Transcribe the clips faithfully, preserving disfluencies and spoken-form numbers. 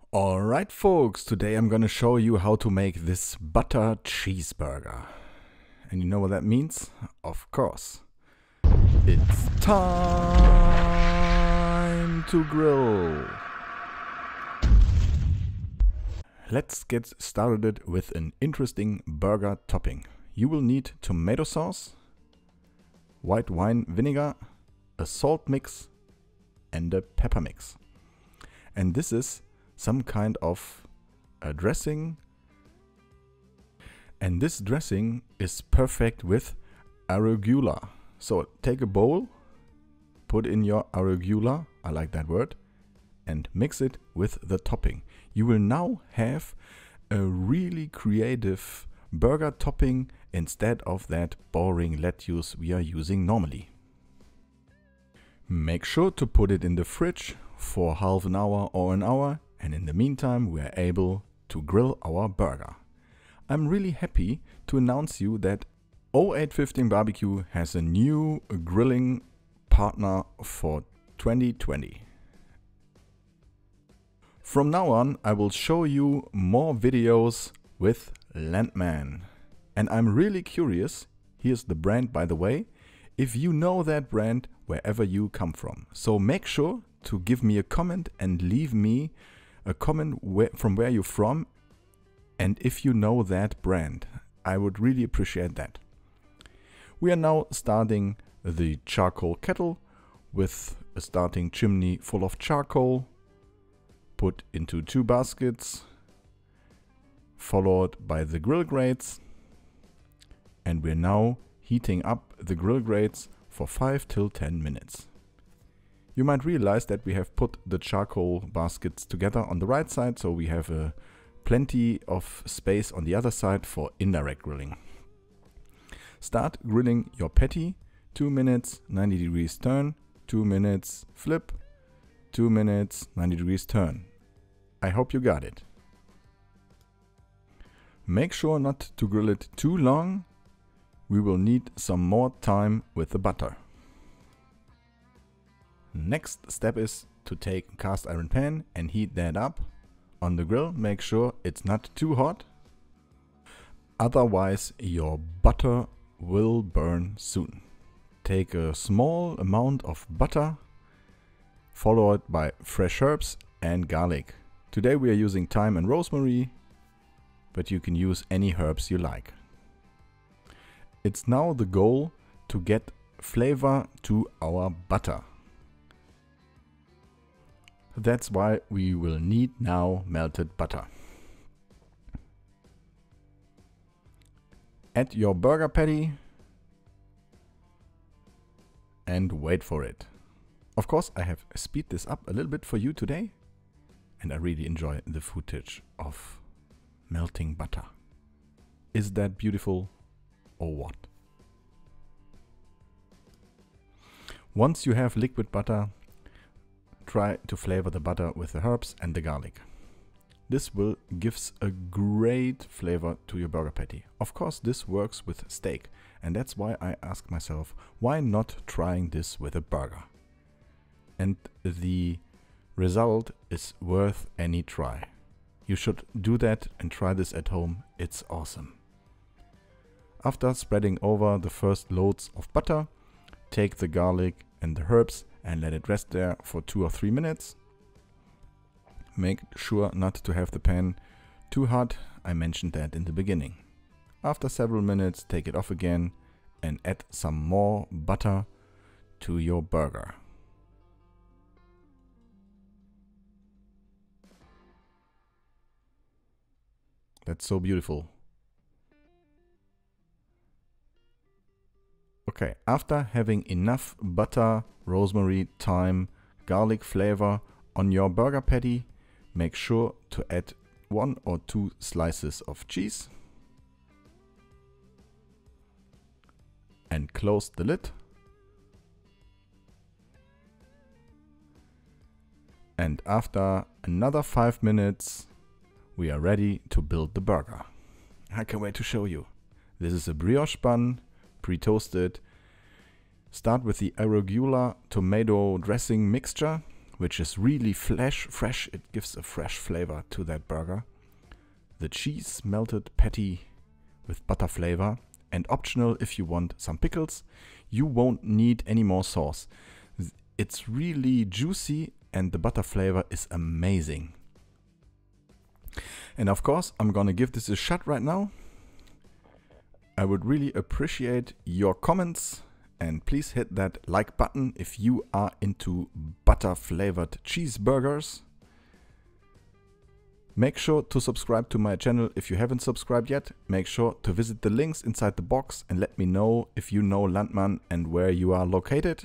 Alright folks, today I'm gonna show you how to make this butter cheeseburger. And you know what that means? Of course. It's time to grill. Let's get started with an interesting burger topping. You will need tomato sauce, white wine vinegar, a salt mix and a pepper mix. And this is some kind of a dressing, and this dressing is perfect with arugula. So take a bowl, put in your arugula, I like that word, and mix it with the topping. You will now have a really creative burger topping instead of that boring lettuce we are using normally. Make sure to put it in the fridge for half an hour or an hour, and in the meantime we are able to grill our burger. I'm really happy to announce you that oh eight fifteen Barbecue has a new grilling partner for twenty twenty. From now on I will show you more videos with Landman. And I'm really curious, here's the brand by the way, if you know that brand wherever you come from. So make sure to give me a comment and leave me a comment where, from where you're from, and if you know that brand. I would really appreciate that. We are now starting the charcoal kettle with a starting chimney full of charcoal, put into two baskets, followed by the grill grates, and we're now heating up the grill grates for five till ten minutes. You might realize that we have put the charcoal baskets together on the right side, so we have uh, plenty of space on the other side for indirect grilling. Start grilling your patty, two minutes, ninety degrees turn, two minutes flip, two minutes, ninety degrees turn. I hope you got it. Make sure not to grill it too long. We will need some more time with the butter. Next step is to take a cast iron pan and heat that up on the grill. Make sure it's not too hot, otherwise your butter will burn soon. Take a small amount of butter, followed by fresh herbs and garlic. Today we are using thyme and rosemary, but you can use any herbs you like. It's now the goal to get flavor to our butter. That's why we will need now melted butter. Add your burger patty and wait for it. Of course, I have speed this up a little bit for you today, and I really enjoy the footage of melting butter. Is that beautiful or what? Once you have liquid butter, try to flavor the butter with the herbs and the garlic. This will gives a great flavor to your burger patty. Of course, this works with steak, and that's why I ask myself, why not trying this with a burger? And the result is worth any try. You should do that and try this at home. It's awesome. After spreading over the first loads of butter, take the garlic and the herbs and let it rest there for two or three minutes. Make sure not to have the pan too hot. I mentioned that in the beginning. After several minutes, take it off again and add some more butter to your burger. That's so beautiful. Okay, after having enough butter, rosemary, thyme, garlic flavor on your burger patty, make sure to add one or two slices of cheese and close the lid. And after another five minutes, we are ready to build the burger. I can't wait to show you. This is a brioche bun, pre-toasted. Start with the arugula tomato dressing mixture. which is really flesh, fresh. It gives a fresh flavor to that burger. The cheese melted patty with butter flavor, and optional if you want some pickles. You won't need any more sauce. It's really juicy and the butter flavor is amazing. And of course, I'm gonna give this a shot right now. I would really appreciate your comments, and please hit that like button if you are into butter flavored cheeseburgers. Make sure to subscribe to my channel if you haven't subscribed yet. Make sure to visit the links inside the box and let me know if you know Landmann and where you are located.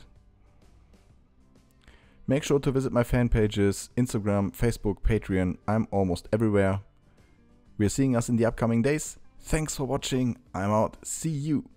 Make sure to visit my fan pages, Instagram, Facebook, Patreon. I'm almost everywhere. We're seeing us in the upcoming days. Thanks for watching. I'm out. See you.